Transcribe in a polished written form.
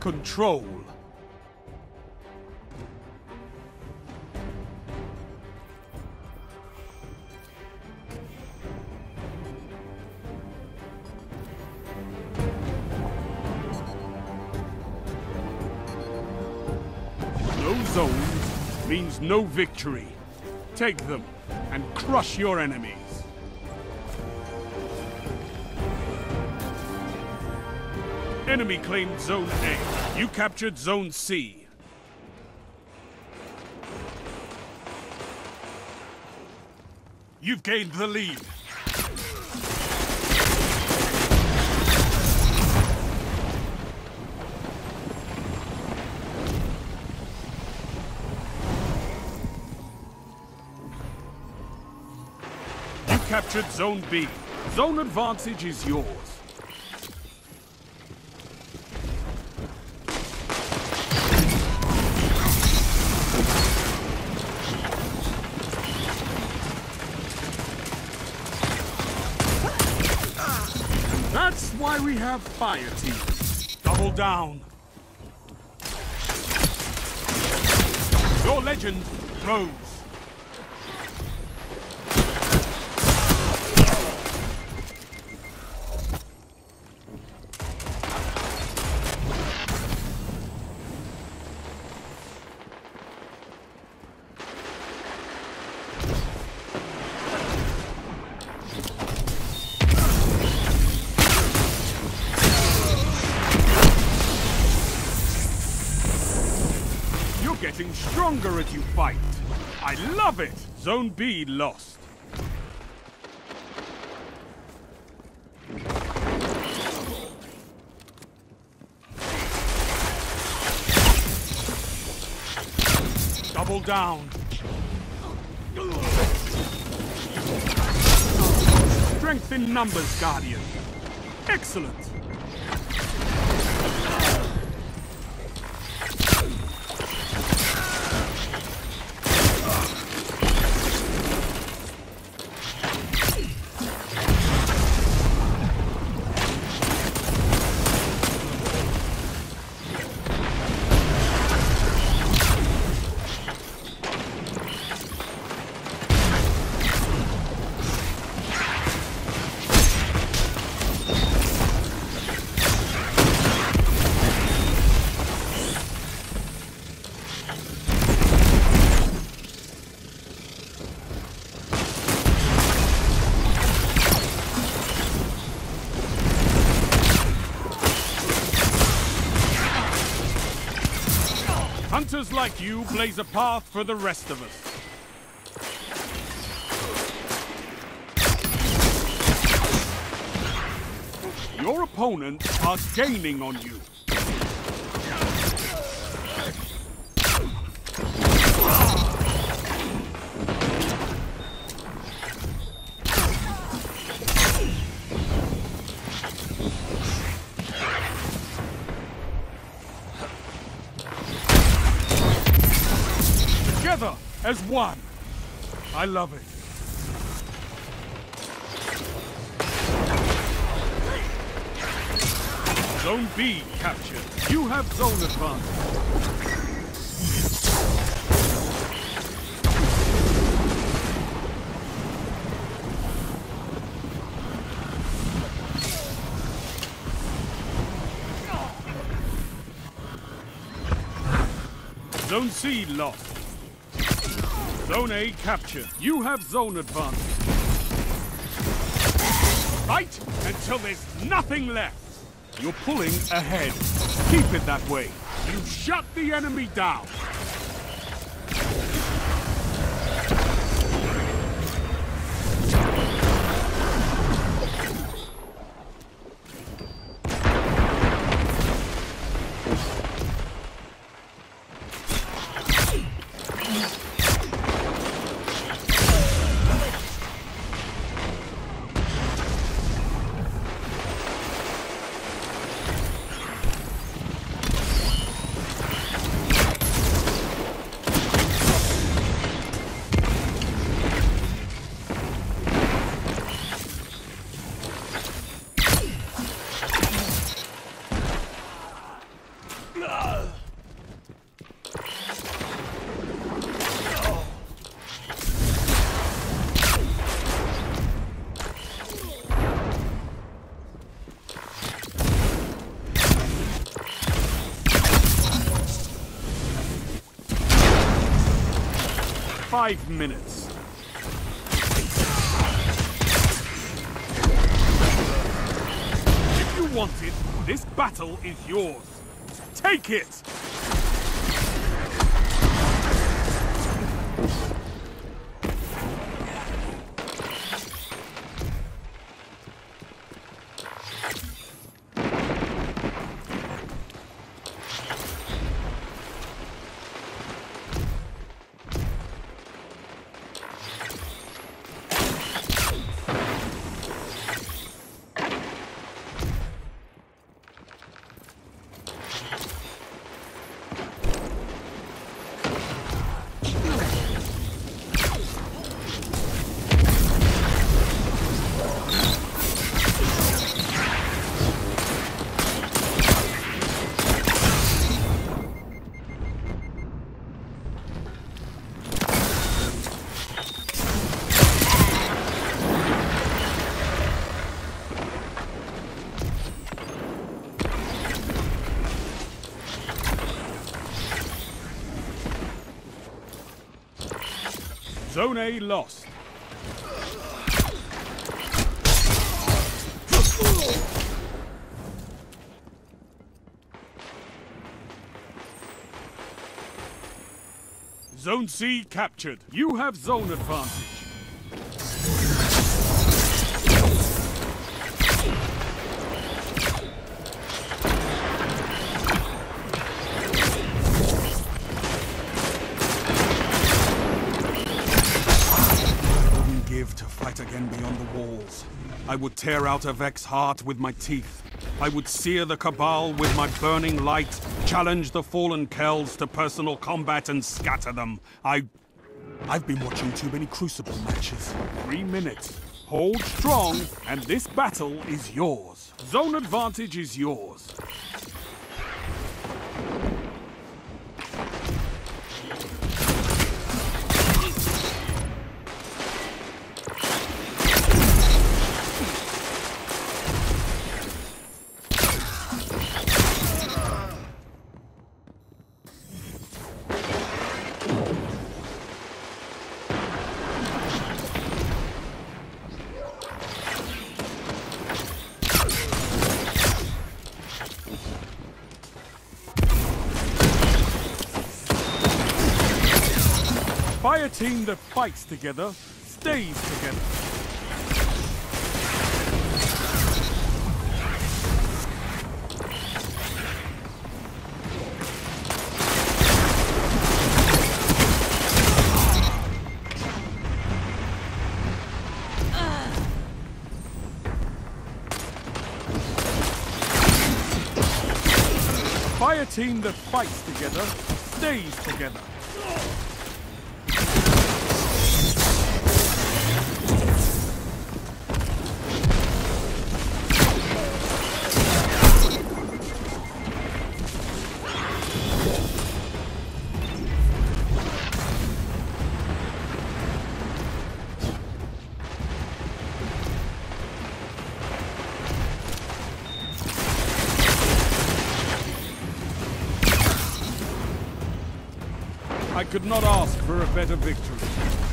control. No zones means no victory. Take them and crush your enemies. Enemy claimed Zone A. You captured Zone C. You've gained the lead. You captured Zone B. Zone advantage is yours. That's why we have fire teams. Double down. Your legend grows. Getting stronger as you fight. I love it! Zone B lost. Double down. Strength in numbers, Guardian. Excellent. Hunters like you blaze a path for the rest of us. Your opponents are gaining on you. Together as one. I love it. Zone B captured. You have zone advantage. Zone C lost. Zone A captured. You have zone advantage. Fight until there's nothing left. You're pulling ahead. Keep it that way. You shut the enemy down. 5 minutes. If you want it, this battle is yours. Take it! Zone A lost. Zone C captured. You have zone advantage. To fight again beyond the walls. I would tear out Avek's heart with my teeth. I would sear the Cabal with my burning light, challenge the fallen Kells to personal combat and scatter them. I've been watching too many Crucible matches. 3 minutes. Hold strong, and this battle is yours. Zone advantage is yours. Fire team that fights together, stays together. Fire team that fights together, stays together. I could not ask for a better victory.